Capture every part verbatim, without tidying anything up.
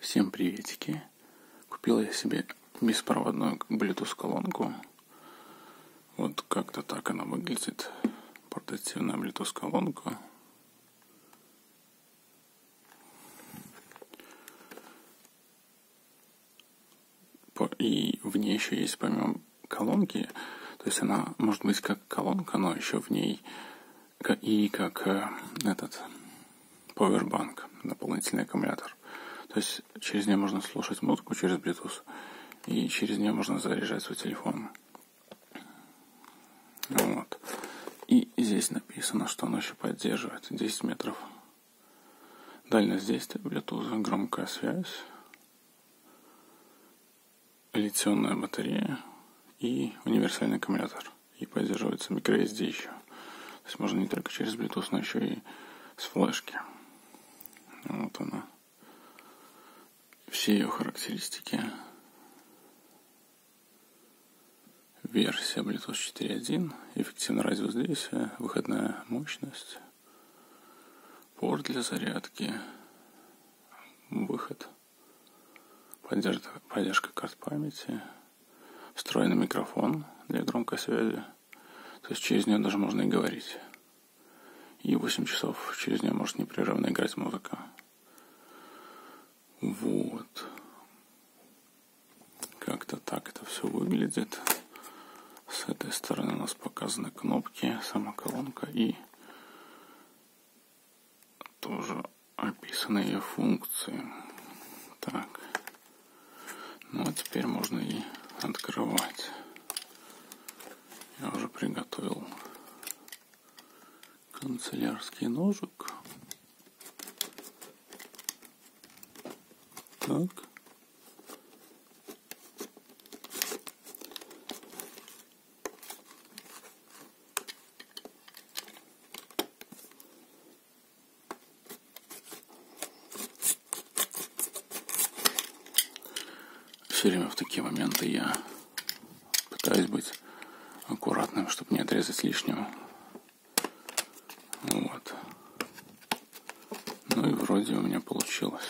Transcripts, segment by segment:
Всем приветики. Купил я себе беспроводную Bluetooth-колонку. Вот как-то так она выглядит. Портативная Bluetooth-колонка. И в ней еще есть помимо колонки, то есть она может быть как колонка, но еще в ней и как этот powerbank, дополнительный аккумулятор. То есть через нее можно слушать музыку через Bluetooth, и через нее можно заряжать свой телефон. Вот. И здесь написано, что оно еще поддерживает десять метров. Дальность действия Bluetooth, громкая связь, литионная батарея и универсальный аккумулятор. И поддерживается microSD еще. То есть можно не только через Bluetooth, но еще и с флешки. Вот она. Все ее характеристики. Версия Bluetooth четыре точка один, эффективный радиус действия, выходная мощность, порт для зарядки, выход, поддержка, поддержка карт памяти, встроенный микрофон для громкой связи, то есть через нее даже можно и говорить. И восемь часов через нее может непрерывно играть музыка. Вот. Как-то так это все выглядит. С этой стороны у нас показаны кнопки, сама колонка и тоже описаны ее функции. Так. Ну а теперь можно и открывать. Я уже приготовил канцелярский ножик. Так. Все время в такие моменты я пытаюсь быть аккуратным, чтобы не отрезать лишнего. Вот. Ну и вроде у меня получилось.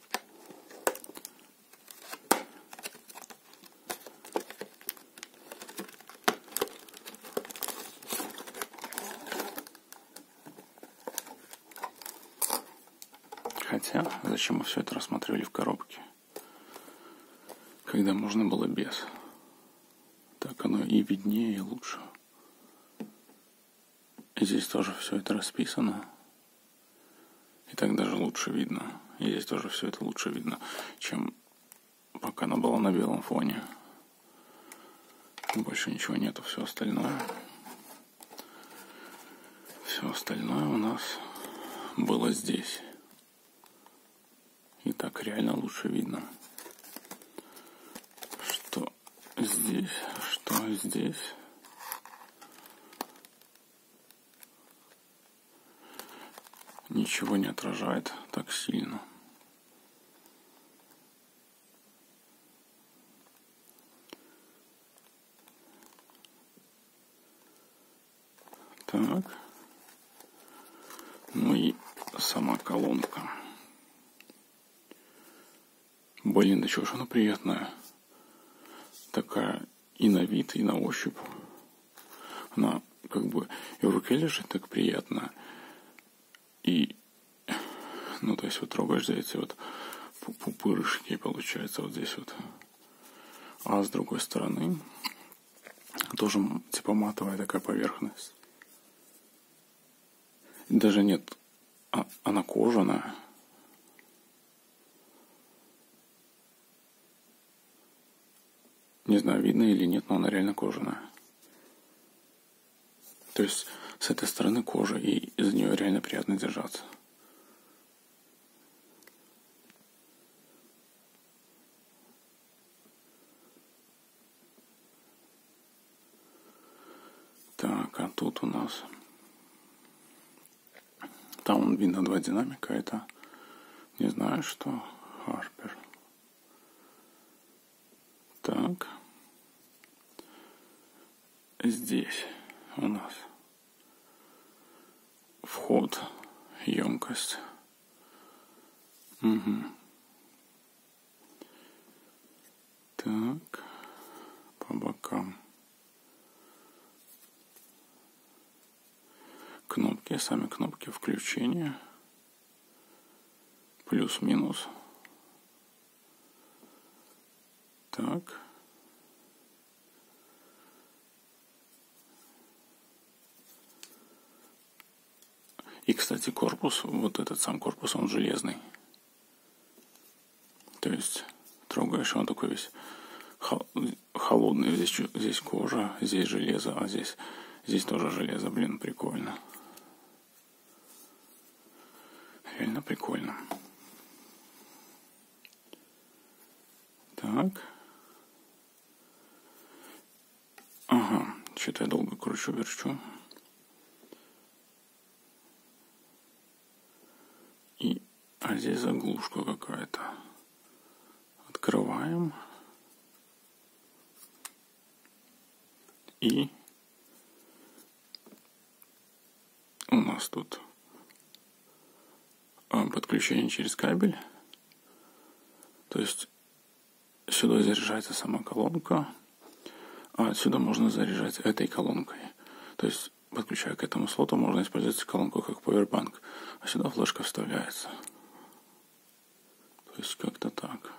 Хотя, зачем мы все это рассматривали в коробке, когда можно было без? Так оно и виднее, и лучше. И здесь тоже все это расписано. И так даже лучше видно. И здесь тоже все это лучше видно, чем пока оно было на белом фоне. Больше ничего нету, все остальное. Все остальное у нас было здесь. И так реально лучше видно. Что здесь, что здесь. Ничего не отражает так сильно. Так. Ну и сама колонка. Блин, да чего ж она приятная. Такая и на вид, и на ощупь. Она как бы и в руке лежит так приятно. И, ну, то есть вот трогаешь за эти вот пупырышки, получается, вот здесь вот. А с другой стороны тоже типа матовая такая поверхность. Даже нет, а, она кожаная. Не знаю, видно или нет, но она реально кожаная. То есть с этой стороны кожа, и из нее реально приятно держаться. Так, а тут у нас... Там видно два динамика, это не знаю что, Харпер. Так. Здесь у нас вход, емкость. Угу. Так, по бокам. Кнопки, сами кнопки включения. Плюс-минус. Так. И, кстати, корпус, вот этот сам корпус, он железный. То есть трогаешь, он такой весь холодный. Здесь, здесь кожа, здесь железо, а здесь, здесь тоже железо. Блин, прикольно. Реально прикольно. Так. Ага, что-то я долго кручу-верчу. И, а здесь заглушка какая-то. Открываем. И у нас тут подключение через кабель. То есть сюда заряжается сама колонка, а отсюда можно заряжать этой колонкой. То есть, подключая к этому слоту, можно использовать колонку как повербанк. А сюда флешка вставляется. То есть как-то так.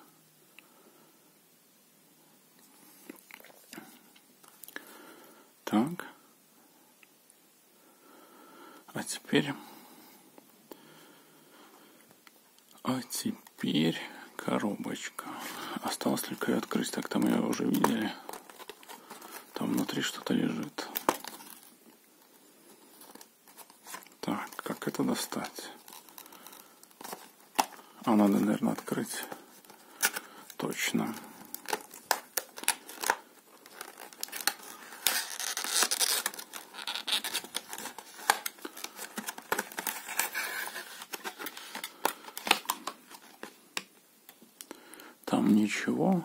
Так. А теперь... А теперь коробочка. Осталось только ее открыть. Так, там ее уже видели. Там внутри что-то лежит. Так, как это достать? А, надо, наверное, открыть. Точно. Там ничего.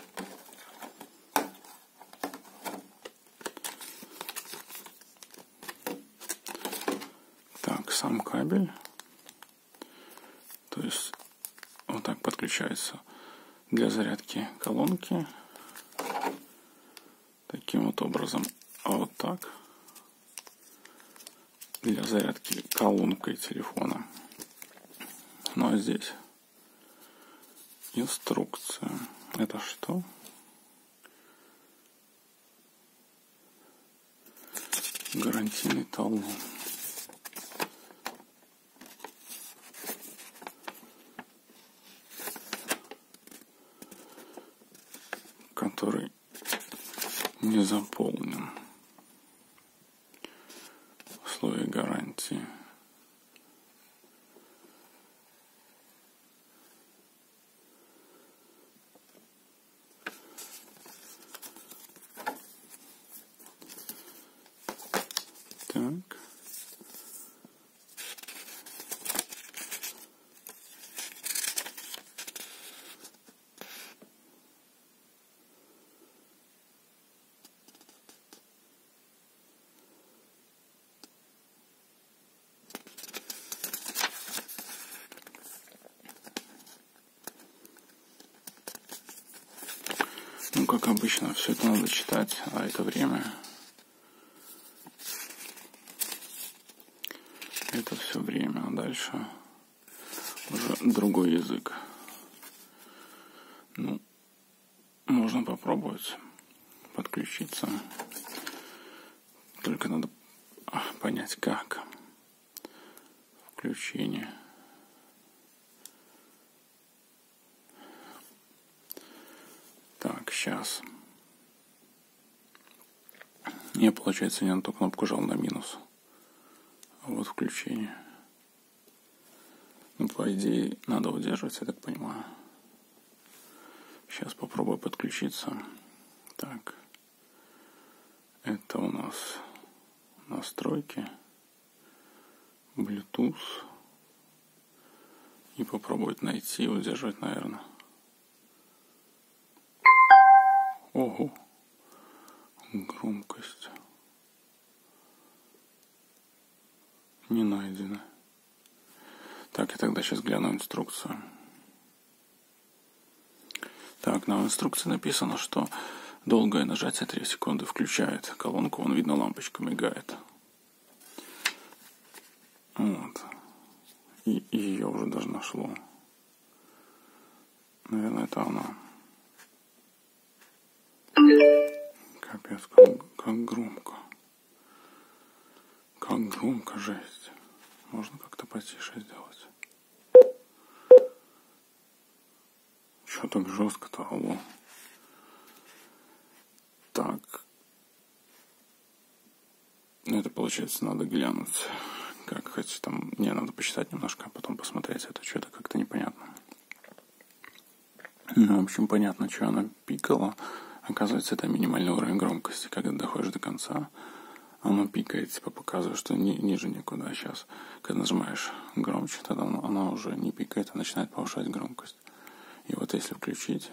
Так, сам кабель. То есть вот так подключается для зарядки колонки. Таким вот образом. А вот так для зарядки колонкой телефона. Ну а здесь инструкция. Это что? Гарантийный талон. Который не заполнен. Условия гарантии. Так. Ну, как обычно, все это надо читать, а это время. Это все время, а дальше уже другой язык. Ну, можно попробовать подключиться. Только надо понять, как. Включение. Так, сейчас. Я, получается, не на ту кнопку жал, на минус. А вот включение. Ну, по идее, надо удерживать, я так понимаю. Сейчас попробую подключиться. Так. Это у нас настройки. Bluetooth. И попробовать найти и удерживать, наверное. Ого. Громкость. Не найдено. Так, я тогда сейчас гляну инструкцию. Так, на инструкции написано, что долгое нажатие три секунды включает колонку, вон видно, лампочка мигает. Вот. И, и ее уже даже нашло. Наверное, это она. Капец, как, как громко. Как громко, жесть. Можно как-то потише сделать. Чё так жестко-то, алло? Так. Это, получается, надо глянуть. Как хоть там... Не, надо посчитать немножко, а потом посмотреть. Это что-то как-то непонятно. Ну, в общем, понятно, что она пикала. Оказывается, это минимальный уровень громкости. Когда доходишь до конца, оно пикает, типа показывает, что ни, ниже никуда. Сейчас, когда нажимаешь громче, тогда она, она уже не пикает, а начинает повышать громкость. И вот если включить...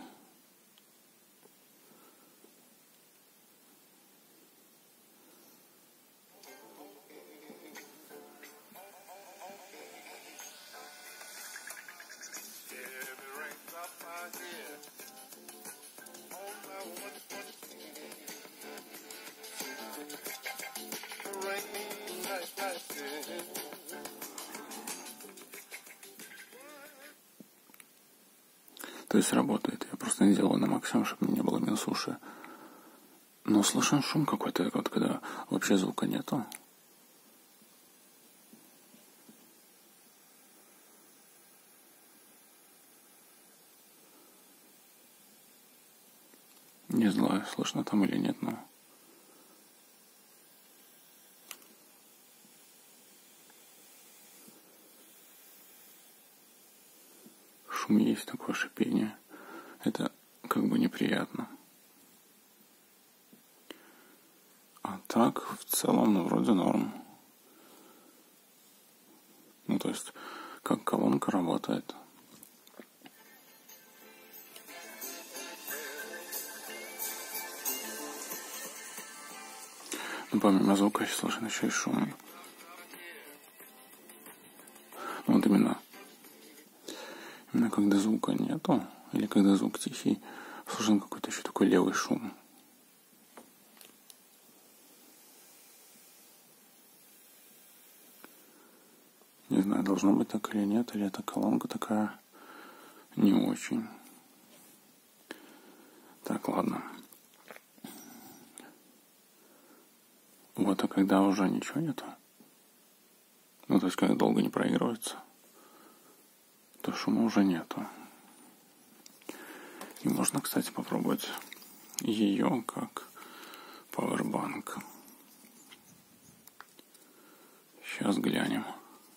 То есть работает. Я просто не делал на максимум, чтобы не было минус уши. Но слышен шум какой-то, вот когда вообще звука нету. Не знаю, слышно там или нет, но... Шум есть, такое шипение. Это как бы неприятно. А так, в целом, ну, вроде норм. Ну, то есть, как колонка работает. Ну, помимо звука еще слышно еще и шум. Вот именно. Именно когда звука нету, или когда звук тихий, слышен какой-то еще такой левый шум. Не знаю, должно быть так или нет, или эта колонка такая не очень. Так, ладно. Вот, а когда уже ничего нету, ну, то есть, когда долго не проигрывается, то шума уже нету. И можно, кстати, попробовать ее как пауэрбанк. Сейчас глянем.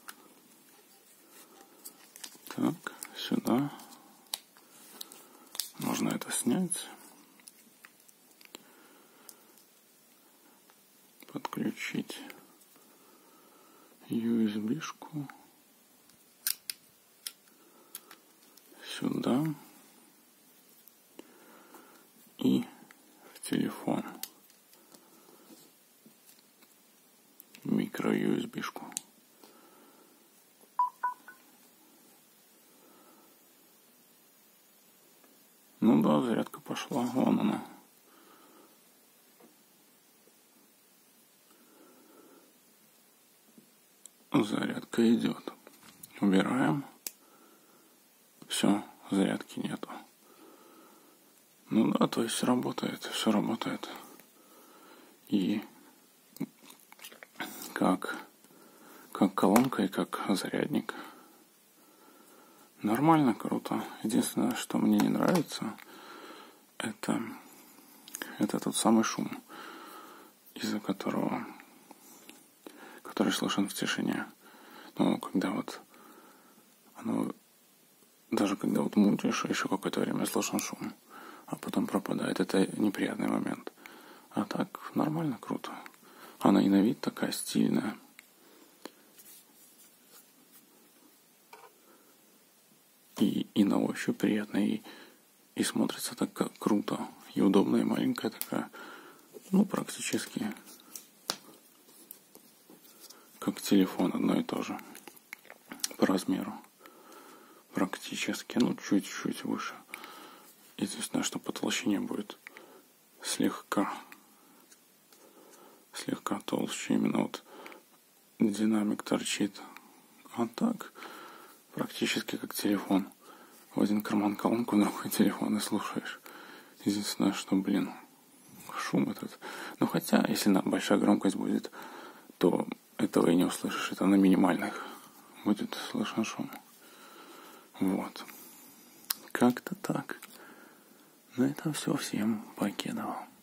Так, сюда. Можно это снять. Подключить ю эс би-шку. Сюда. И в телефон. Микро-ю эс би-шку. Ну да, зарядка пошла. Вон она. Зарядка идет. Убираем. Все, зарядки нету. Ну да, то есть работает, все работает. И как, как колонка и как зарядник. Нормально, круто. Единственное, что мне не нравится, это, это тот самый шум, из-за которого, который слышен в тишине. Ну, когда вот оно, даже когда вот мутишь, еще какое-то время слышен шум, а потом пропадает. Это неприятный момент. А так нормально, круто. Она и на вид такая стильная. И, и на ощупь приятно, и, и смотрится так как круто, и удобная, и маленькая такая. Ну, практически как телефон, одно и то же. По размеру. Практически, ну, чуть-чуть выше. Единственное, что потолщение будет слегка, слегка толще. Именно вот динамик торчит. А так, практически как телефон. В один карман колонку, в другой телефон и слушаешь. Единственное, что, блин, шум этот. Ну, хотя, если на большая громкость будет, то этого и не услышишь. Это на минимальных будет слышен шум. Вот. Как-то так. На этом все. Всем покедова.